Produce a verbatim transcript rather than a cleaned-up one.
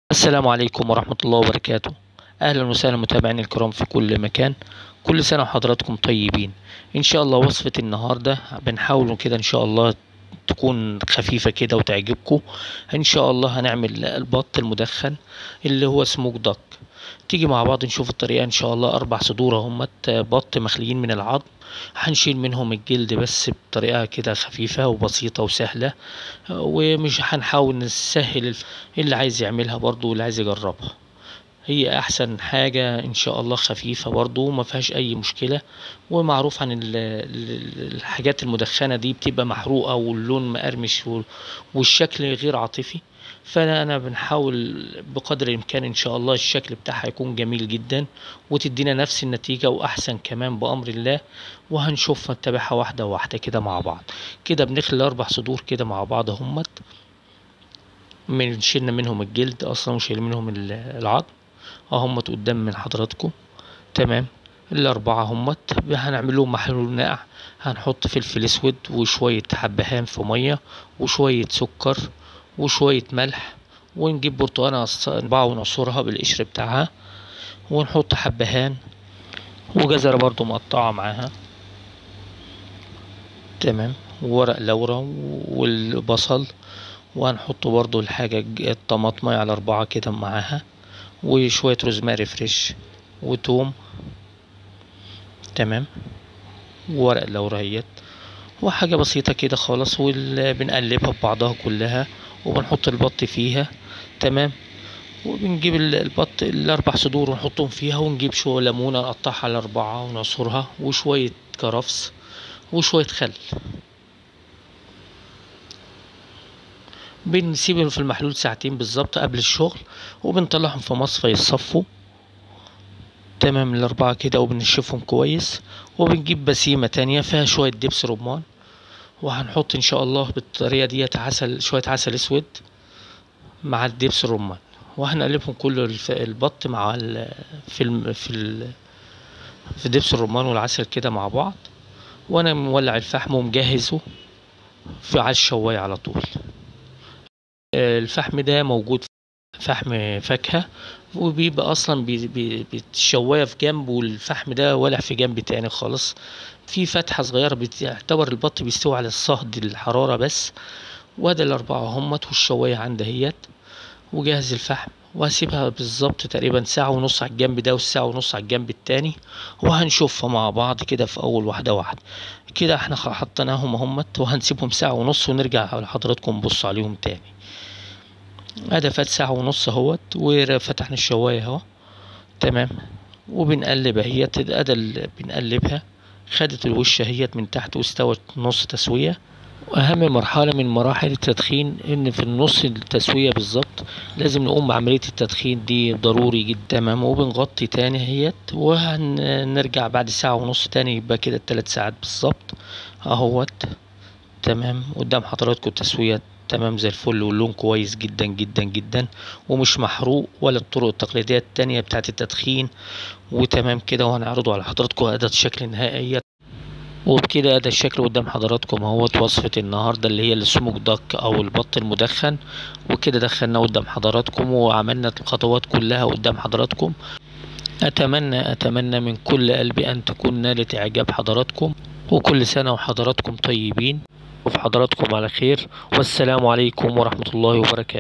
السلام عليكم ورحمة الله وبركاته. أهلا وسهلا متابعيني الكرام في كل مكان. كل سنة وحضراتكم طيبين. إن شاء الله وصفة النهاردة بنحاول كده إن شاء الله تكون خفيفة كده وتعجبكم. إن شاء الله هنعمل البط المدخن اللي هو سموك دك. تيجي مع بعض نشوف الطريقة. إن شاء الله أربع صدور اهمت بط مخليين من العظم. هنشيل منهم الجلد بس بطريقة كده خفيفة وبسيطة وسهلة، ومش هنحاول نسهل الف- اللي عايز يعملها برضو واللي عايز يجربها. هي احسن حاجة ان شاء الله، خفيفة برضو ما فيهاش اي مشكلة. ومعروف عن ال- ال- الحاجات المدخنة دي بتبقى محروقة واللون مقرمش وال- والشكل غير عاطفي. فانا بنحاول بقدر الامكان ان شاء الله الشكل بتاعها يكون جميل جدا وتدينا نفس النتيجة واحسن كمان بامر الله. وهنشوف نتابعها واحدة واحدة كده مع بعض. كده بنخلي اربع صدور كده مع بعض همت، من شلنا منهم الجلد اصلا وشيل منهم ال- العظم اهمت قدام من حضراتكم. تمام. الاربعه همت هنعمل لهم محلول ناقع. هنحط فلفل اسود وشويه حبهان في ميه وشويه سكر وشويه ملح، ونجيب برتقانه اربعه ونعصرها بالقشر بتاعها، ونحط حبهان وجزره برضو مقطعه معاها. تمام. وورق لورا والبصل، وهنحط برضو الحاجة الطماطمية على أربعة كده معاها، وشوية روزماري فريش وتوم. تمام. وورق لوريات وحاجة بسيطة كده خالص، وبنقلبها ببعضها كلها وبنحط البط فيها. تمام. وبنجيب ال- البط الأربع صدور ونحطهم فيها، ونجيب شوية ليمونة نقطعها على أربعة ونعصرها وشوية كرفس وشوية خل. بنسيبهم في المحلول ساعتين بالظبط قبل الشغل، وبنطلعهم في مصفى يتصفوا. تمام. الأربعة كده وبنشفهم كويس، وبنجيب بسيمة تانية فيها شوية دبس رمان، وهنحط إن شاء الله بالطريقة ديت عسل، شوية عسل أسود مع الدبس الرمان، وهنقلبهم كل الف- البط مع ال في الم في ال في دبس الرمان والعسل كده مع بعض. وأنا مولع الفحم ومجهزه في على الشواية على طول. آه، الفحم ده موجود فحم فاكهة، وبيبقى أصلا بي- بي- بيتشواية في جنب، والفحم ده ولع في جنب تاني خالص. في فتحة صغيرة بتعتبر البط بيستوي على الصهد الحرارة بس. وادي الأربعة همت والشواية عندي اهيت، وجهز الفحم وهسيبها بالظبط تقريبا ساعة ونص على الجنب ده والساعة ونص على الجنب التاني، وهنشوفها مع بعض كده في أول واحدة واحدة. كده احنا حطيناهم همت وهنسيبهم ساعة ونص ونرجع لحضراتكم نبص عليهم تاني. ادي فات ساعة ونص اهوت وفتحنا الشواية اهو. تمام. وبنقلب اهيت ادي ال- بنقلبها، خدت الوش اهيت من تحت واستوت نص تسوية. واهم مرحلة من مراحل التدخين ان في النص التسوية بالظبط لازم نقوم بعملية التدخين دي ضروري جدا. تمام. وبنغطي تاني اهيت وهنرجع بعد ساعة ونص تاني، يبقى كده تلات ساعات بالظبط اهوت. تمام. قدام حضراتكم التسوية تمام زي الفل، واللون كويس جدا جدا جدا ومش محروق ولا الطرق التقليدية التانية بتاعت التدخين. وتمام كده، وهنعرضه على حضراتكم أداة الشكل نهائية. وبكده أداة الشكل قدام حضراتكم اهوت وصفة النهاردة اللي هي السموك دك أو البط المدخن. وكده دخلنا قدام حضراتكم وعملنا الخطوات كلها قدام حضراتكم. أتمنى أتمنى من كل قلبي أن تكون نالت إعجاب حضراتكم، وكل سنة وحضراتكم طيبين وفي حضراتكم على خير، والسلام عليكم ورحمة الله وبركاته.